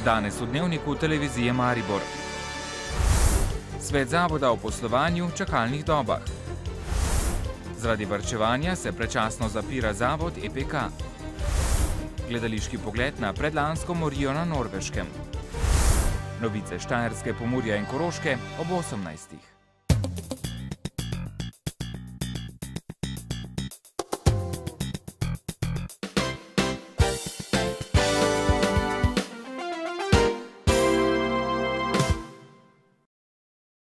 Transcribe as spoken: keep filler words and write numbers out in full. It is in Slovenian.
Danes v dnevniku televizije Maribor. Svet zavoda o poslovanju v čakalnih dobah. Zaradi varčevanja se predčasno zapira zavod E P K. Gledališki pogled na predlansko morijo na Norveškem. Novice Štajerske, Pomurja in Koroške ob osemnajstih.